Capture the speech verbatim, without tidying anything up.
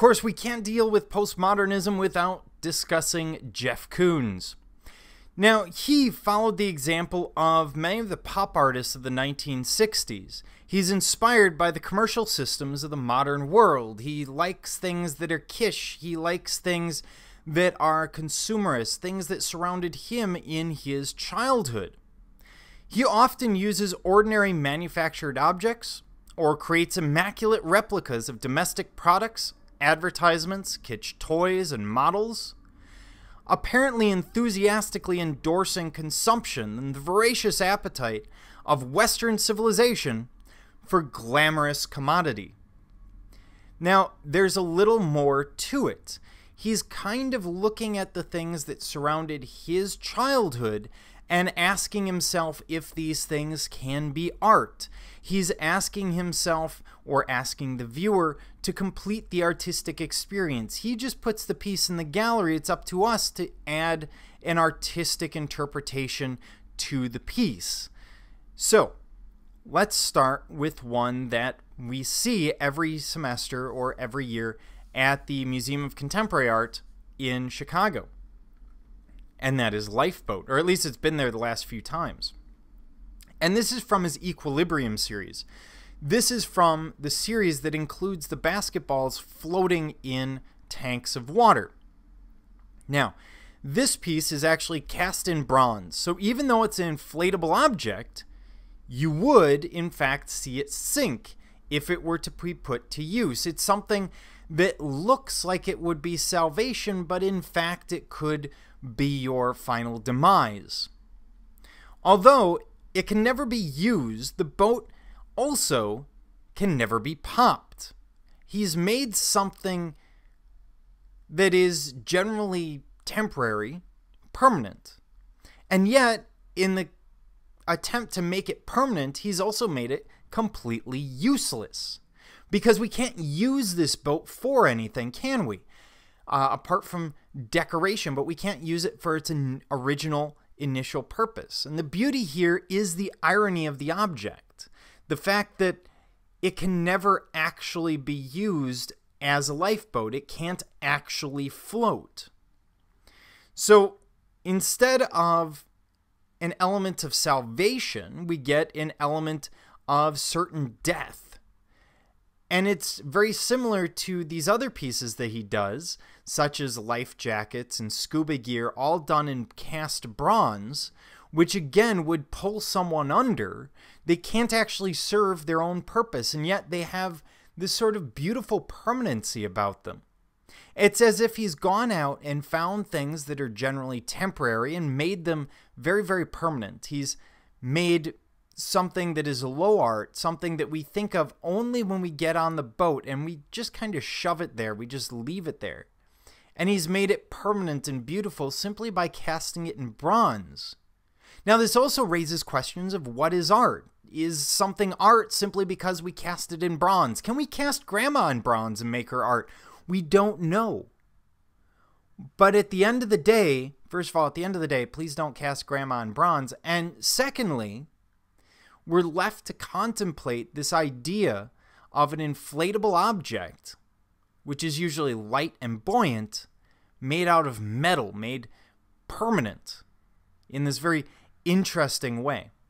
course, we can't deal with postmodernism without discussing Jeff Koons. Now, he followed the example of many of the pop artists of the nineteen sixties. He's inspired by the commercial systems of the modern world. He likes things that are kitsch. He likes things that are consumerist, things that surrounded him in his childhood. He often uses ordinary manufactured objects or creates immaculate replicas of domestic products, advertisements, kitsch toys, and models, apparently enthusiastically endorsing consumption and the voracious appetite of Western civilization for glamorous commodity. Now, there's a little more to it. He's kind of looking at the things that surrounded his childhood and asking himself if these things can be art. He's asking himself, or asking the viewer, to complete the artistic experience. He just puts the piece in the gallery. It's up to us to add an artistic interpretation to the piece. So, let's start with one that we see every semester or every year at the Museum of Contemporary Art in Chicago. And that is Lifeboat, or at least it's been there the last few times. And this is from his Equilibrium series. This is from the series that includes the basketballs floating in tanks of water. Now, this piece is actually cast in bronze, so even though it's an inflatable object, you would, in fact, see it sink if it were to be put to use. It's something that looks like it would be salvation, but in fact it could be your final demise. Although it can never be used, the boat also can never be popped. He's made something that is generally temporary, permanent. And yet, in the attempt to make it permanent, he's also made it completely useless. Because we can't use this boat for anything, can we? Uh, apart from decoration, but we can't use it for its original initial purpose. And the beauty here is the irony of the object. The fact that it can never actually be used as a lifeboat. It can't actually float. So instead of an element of salvation, we get an element of certain death. And it's very similar to these other pieces that he does, such as life jackets and scuba gear, all done in cast bronze, which again would pull someone under. They can't actually serve their own purpose, and yet they have this sort of beautiful permanency about them. It's as if he's gone out and found things that are generally temporary and made them very, very permanent. He's made something that is low art, something that we think of only when we get on the boat and we just kind of shove it there, we just leave it there. And he's made it permanent and beautiful simply by casting it in bronze. Now this also raises questions of what is art? Is something art simply because we cast it in bronze? Can we cast grandma in bronze and make her art? We don't know. But at the end of the day, first of all, at the end of the day, please don't cast grandma in bronze. And secondly, we're left to contemplate this idea of an inflatable object, which is usually light and buoyant, made out of metal, made permanent in this very interesting way.